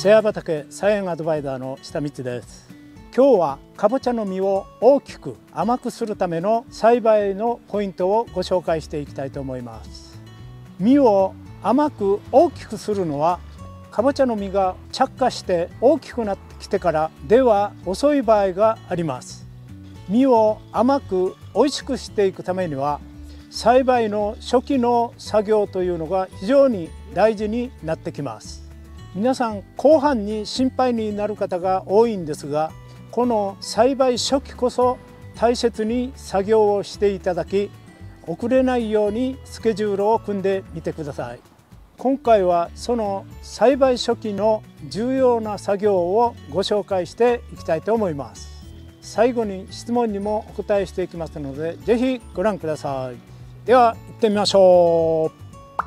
瀬谷畑菜園アドバイザーの下道です。今日はかぼちゃの実を大きく甘くするための栽培のポイントをご紹介していきたいと思います。実を甘く大きくするのはかぼちゃの実が着火して大きくなってきてからでは遅い場合があります。実を甘く美味しくしていくためには栽培の初期の作業というのが非常に大事になってきます。皆さん後半に心配になる方が多いんですが、この栽培初期こそ大切に作業をしていただき、遅れないようにスケジュールを組んでみてください。今回はその栽培初期の重要な作業をご紹介していきたいと思います。最後に質問にもお答えしていきますので、ぜひご覧ください。では行ってみましょう。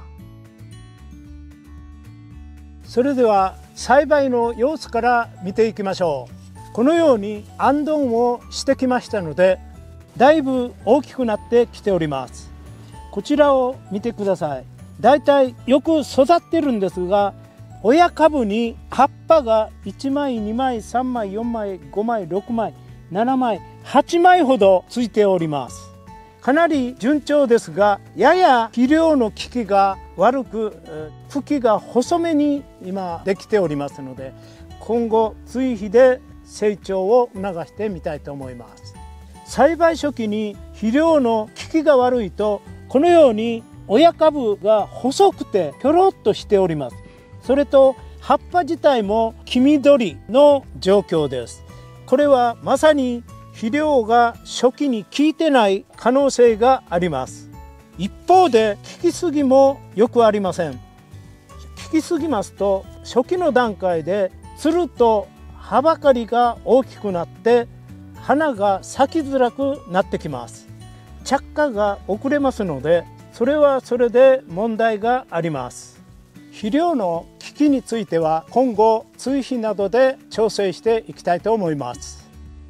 それでは栽培の様子から見ていきましょう。このようにあんどんをしてきましたので、だいぶ大きくなってきております。こちらを見てください。だいたいよく育ってるんですが、親株に葉っぱが1枚2枚3枚4枚5枚6枚7枚8枚ほどついております。かなり順調ですが、やや肥料の効きが悪く、茎が細めに今できておりますので、今後追肥で成長を促してみたいと思います。栽培初期に肥料の効きが悪いと、このように親株が細くてひょろっとしております。それと葉っぱ自体も黄緑の状況です。これはまさに肥料が初期に効いてない可能性があります。一方で効きすぎもよくありません。効きすぎますと初期の段階でつると葉ばかりが大きくなって花が咲きづらくなってきます。着火が遅れますので、それはそれで問題があります。肥料の効きについては今後追肥などで調整していきたいと思います。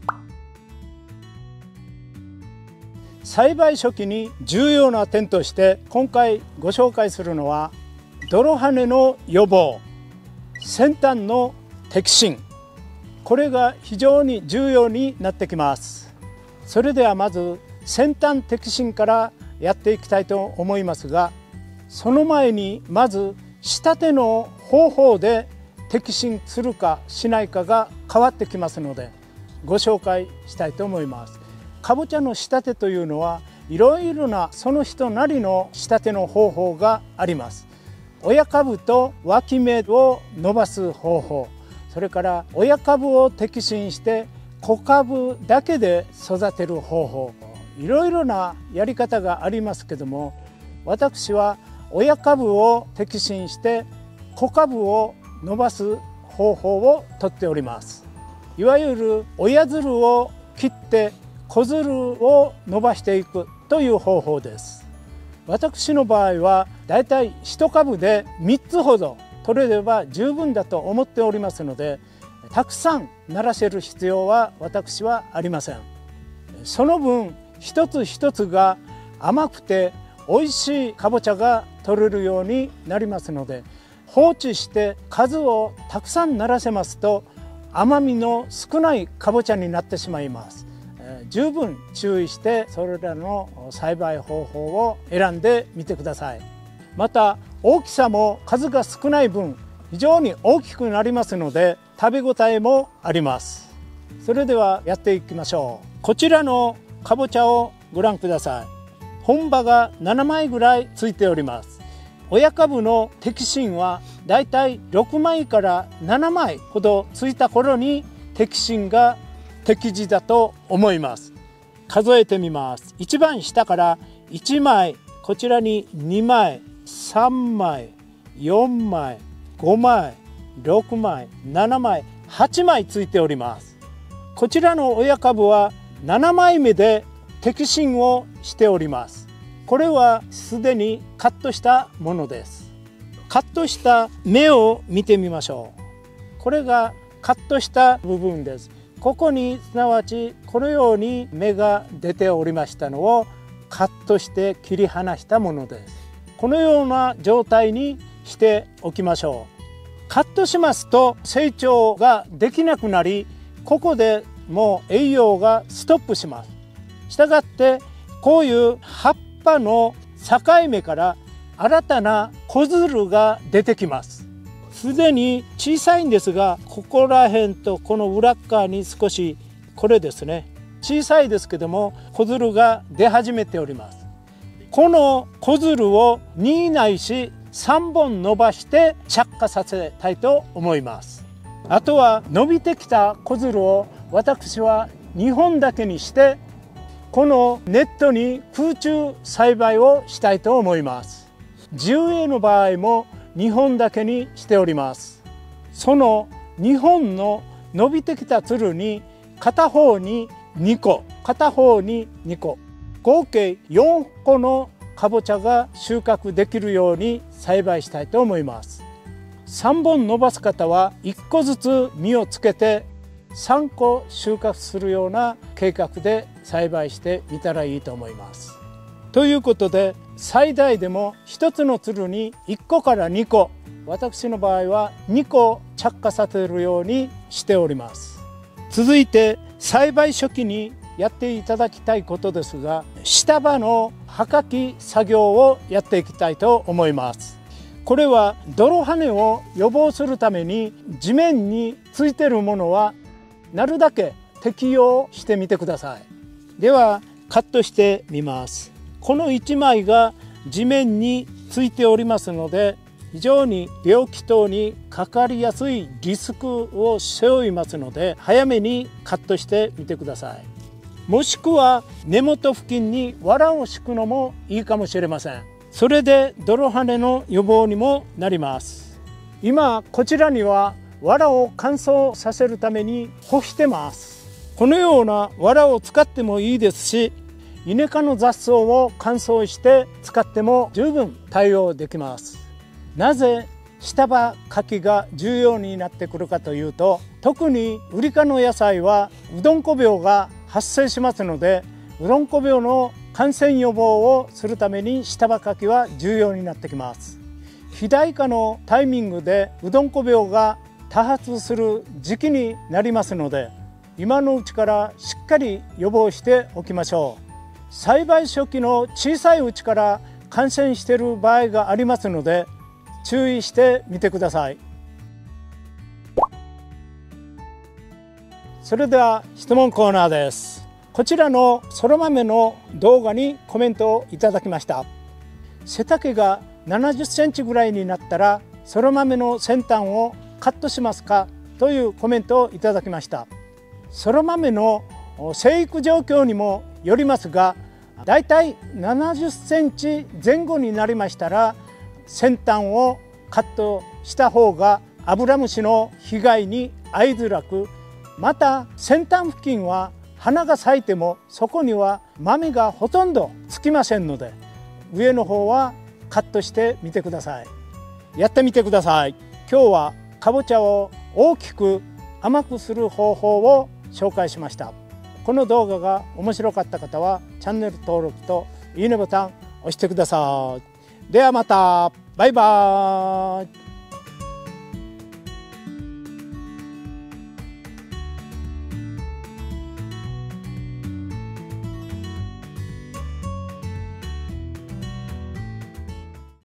栽培初期に重要な点として今回ご紹介するのは、泥跳ねの予防、先端の摘心、これが非常に重要になってきます。それではまず先端摘心からやっていきたいと思いますが、その前にまず仕立ての方法で摘心するかしないかが変わってきますので、ご紹介したいと思います。かぼちゃの仕立てというのはいろいろなその人なりの仕立ての方法があります。親株と脇芽を伸ばす方法、それから親株を摘心して子株だけで育てる方法、いろいろなやり方がありますけども、私は親株を摘心して子株を伸ばす方法をとっております。いわゆる親づるを切って子づるを伸ばしていくという方法です。私の場合はだいたい1株で3つほど取れれば十分だと思っておりますので、たくさんならせる必要は私はありません。その分一つ一つが甘くて美味しいかぼちゃが取れるようになりますので、放置して数をたくさんならせますと甘みの少ないかぼちゃになってしまいます。十分注意してそれらの栽培方法を選んでみてください。また大きさも数が少ない分非常に大きくなりますので、食べ応えもあります。それではやっていきましょう。こちらのかぼちゃをご覧ください。本葉が7枚ぐらいついております。親株の摘心はだいたい6枚から7枚ほどついた頃に摘心が適時だと思います。数えてみます。一番下から1枚、こちらに2枚、3枚、4枚、5枚、6枚、7枚、8枚ついております。こちらの親株は7枚目で摘心をしております。これはすでにカットしたものです。カットした芽を見てみましょう。これがカットした部分です。ここにすなわちこのように芽が出ておりましたのをカットして切り離したものです。このような状態にしておきましょう。 カットしますと成長ができなくなり、ここでもう栄養がストップします。したがってこういう葉っぱの境目から新たな子づるが出てきます。すでに小さいんですが、ここら辺とこの裏側に少し、これですね、小さいですけども子づるが出始めております。この子づるを2ないし3本伸ばして着火させたいと思います。あとは伸びてきた子づるを私は2本だけにして、このネットに空中栽培をしたいと思います。地植えの場合も2本だけにしております。その2本の伸びてきたつるに片方に2個、片方に2個、合計4個のかぼちゃが収穫できるように栽培したいと思います。3本伸ばす方は1個ずつ実をつけて3個収穫するような計画で栽培してみたらいいと思います。ということで、最大でも1つのつるに1個から2個、私の場合は2個着火させるようにしております。続いて栽培初期にやっていただきたいことですが、下葉の葉かき作業をやっていきたいと思います。これは泥跳ねを予防するために、地面についているものはなるだけ適用してみてください。ではカットしてみます。この1枚が地面についておりますので、非常に病気等にかかりやすいリスクを背負いますので、早めにカットしてみてください。もしくは根元付近に藁を敷くのもいいかもしれません。それで泥跳ねの予防にもなります。今こちらには藁を乾燥させるために干してます。このような藁を使ってもいいですし、イネ科の雑草を乾燥して使っても十分対応できます。なぜ下葉かきが重要になってくるかというと、特にウリ科の野菜はうどんこ病が発生しますので、うどんこ病の感染予防をするために下葉かきは重要になってきます。肥大化のタイミングでうどんこ病が多発する時期になりますので、今のうちからしっかり予防しておきましょう。栽培初期の小さいうちから感染している場合がありますので、注意してみてください。それでは質問コーナーです。こちらのそら豆の動画にコメントをいただきました。背丈が70センチぐらいになったらそら豆の先端をカットしますかというコメントをいただきました。そら豆の生育状況にもよりますが、だいたい70センチ前後になりましたら先端をカットした方がアブラムシの被害に遭いづらく、また先端付近は花が咲いてもそこには豆がほとんどつきませんので、上の方はカットしてみてください。やってみてください。今日はかぼちゃを大きく甘くする方法を紹介しました。この動画が面白かった方はチャンネル登録といいねボタン押してください。ではまた。バイバーイ。